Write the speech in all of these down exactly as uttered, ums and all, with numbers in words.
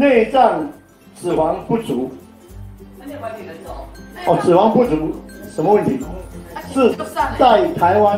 内脏脂肪不足。哦，脂肪不足什么问题？是在台湾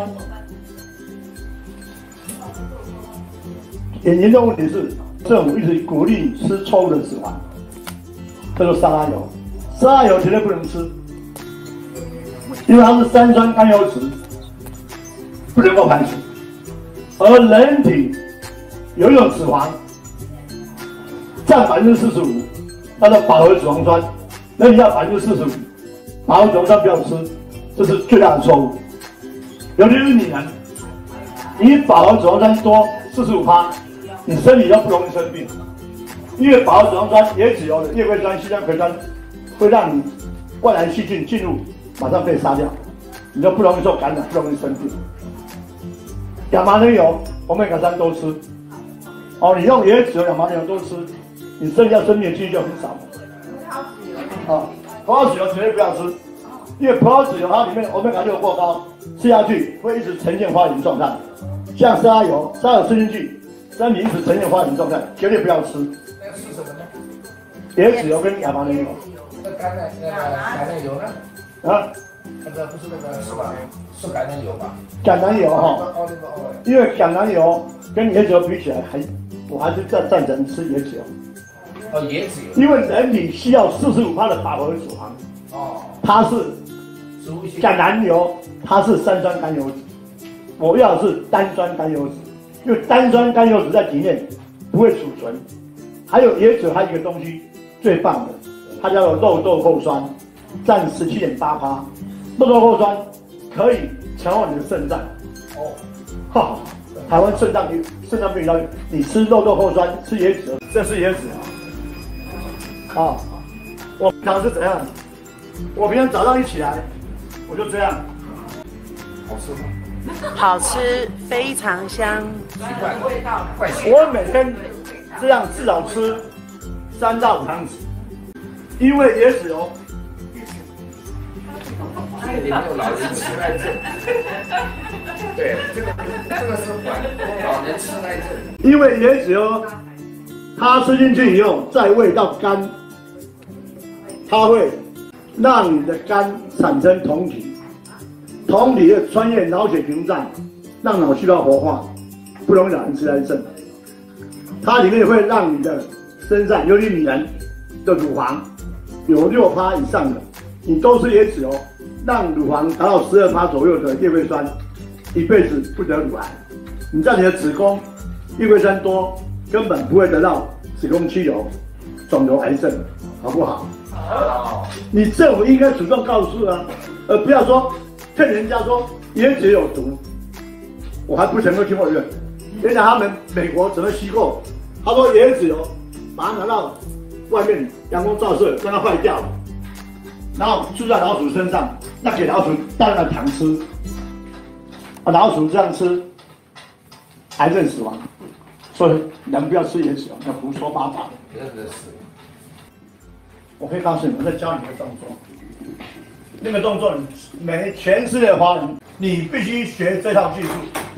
很严重问题是，政府一直鼓励吃错误的脂肪，叫做沙拉油。沙拉油绝对不能吃，因为它是三酸甘油脂，不能够排除。而人体有一种脂肪占百分之四十五，叫做饱和脂肪酸，人体要百分之四十五，饱和脂肪酸不要吃，这是最大的错误。尤其是女人，你饱和脂肪酸多四十五趴，你身体就不容易生病，因为饱和脂肪酸、椰子油的叶桂酸、硒酸、葵酸会让你外来细菌进入，马上被杀掉，你就不容易受感染，不容易生病。亚麻仁油、欧米伽三都吃，哦，你用椰子油、亚麻仁油都吃，你身体要生病的几率就很少。啊，葡萄籽油绝对不要吃，因为葡萄籽油它里面欧米伽六过高，吃下去会一直呈现发炎状态。像沙拉油，沙拉油吃进去，身体一直呈现发炎状态，绝对不要吃。 那个是什么呢？ 椰子油跟亚麻仁油。 那橄榄那个橄榄油呢？啊？那个不是那个是吧？是橄榄油吧？ 橄榄油哈，因为橄榄油跟椰子油比起来还，我还是赞赞成吃椰子油。 哦，椰子油。 因为人体需要四十五趴的饱和脂肪。哦。它是橄榄油，它是三酸甘油脂，我要的是单酸甘油脂，因为单酸甘油脂在体内不会储存。还有椰子油还有一个东西最棒的，它叫做肉豆蔻酸，占十七点八趴。肉豆蔻酸可以强化你的肾脏。哦，哈，台湾肾脏病肾脏病要你吃肉豆蔻酸，吃椰子油，这是椰子啊。啊，我平常是怎样？我平常早上一起来，我就这样。 好吃吗？ 好吃，非常香。 奇怪，味道怪奇。 我每天这样至少吃三到五汤匙，因为椰子油。 这里没有老人痴呆症。对，这个这个是管老人痴呆症。 因为椰子油，它吃进去以后，再喂到肝，它会让你的肝产生酮体，酮体会穿越脑血屏障，让脑细胞活化，不容易老人痴呆症。它里面会让你的身上，尤其女人的乳房有六趴以上的，你都吃椰子油。让乳房达到十二趴左右的叶桂酸，一辈子不得乳癌。你在你的子宫叶桂酸多，根本不会得到子宫肌瘤、肿瘤、癌症，好不好？好。你政府应该主动告诉啊，而不要说骗人家说椰子有毒。我还不曾够听过人，原来他们美国怎么吸过？他说椰子油把它拿到外面阳光照射，让它坏掉了。然后注在老鼠身上，那给老鼠大量的糖吃，啊，老鼠这样吃，癌症死亡。所以人不要吃椰子油，要胡说八道。 真的是。 我可以告诉你们，再教你个动作，那个动作，每全世界的华人，你必须学这套技术。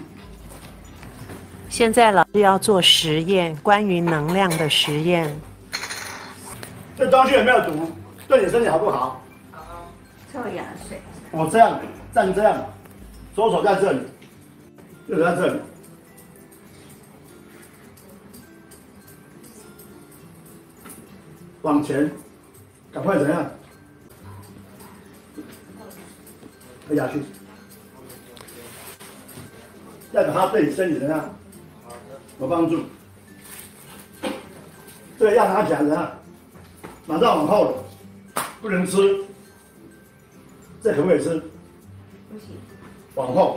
现在老师要做实验，关于能量的实验。 这东西有没有毒？对你身体好不好？ 臭氧水。 我这样站这样，左手在这里，右手在这里，往前，赶快怎样？推下去，代表它对你身体怎样有帮助。这个要拿起来怎样？马上往后的，不能吃。这可不可以吃？ 不行。 往后，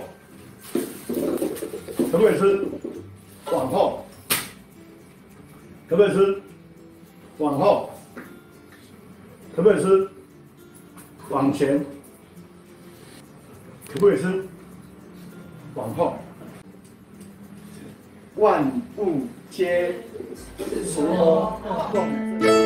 可不可以吃？往后，可不可以吃？往后，可不可以吃？往前，可不可以吃？往后，万物皆所共。